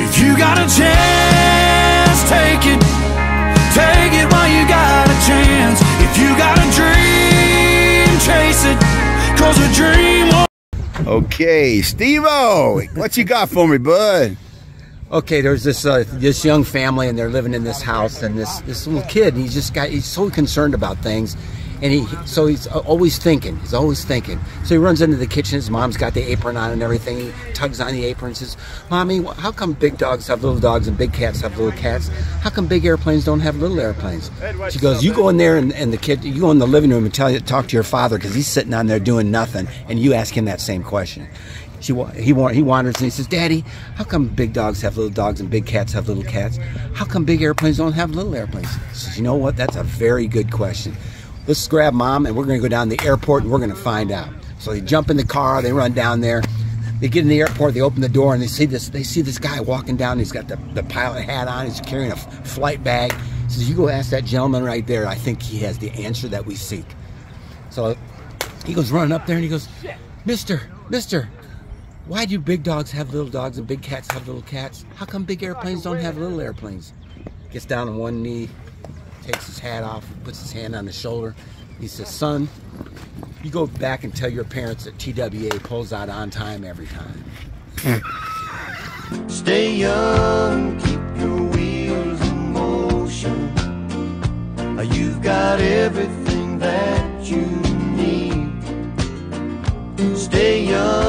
If you got a chance, take it. Take it while you got a chance. If you got a dream, chase it. 'Cause a dream won't. Okay, Steve-O, what you got for me, bud? Okay, there's this young family, and they're living in this house, and this little kid, and he's so concerned about things, and he's always thinking. So he runs into the kitchen. His mom's got the apron on and everything. He tugs on the apron and says, "Mommy, how come big dogs have little dogs and big cats have little cats? How come big airplanes don't have little airplanes?" She goes, "You go in there and the kid, you go in the living room and talk to your father, because he's sitting on there doing nothing, and you ask him that same question." He wanders and he says, "Daddy, how come big dogs have little dogs and big cats have little cats? How come big airplanes don't have little airplanes?" He says, "You know what? That's a very good question. Let's grab Mom, and we're going to go down to the airport, and we're going to find out." So they jump in the car, they run down there, they get in the airport, they open the door, and they see this guy walking down. He's got the pilot hat on, he's carrying a flight bag. He says, "You go ask that gentleman right there. I think he has the answer that we seek." So he goes running up there, and he goes, Mister, why do big dogs have little dogs and big cats have little cats? How come big airplanes don't have little airplanes?" Gets down on one knee, takes his hat off, puts his hand on his shoulder. He says, "Son, you go back and tell your parents that TWA pulls out on time every time." Stay young, keep your wheels in motion. You've got everything that you need. Stay young.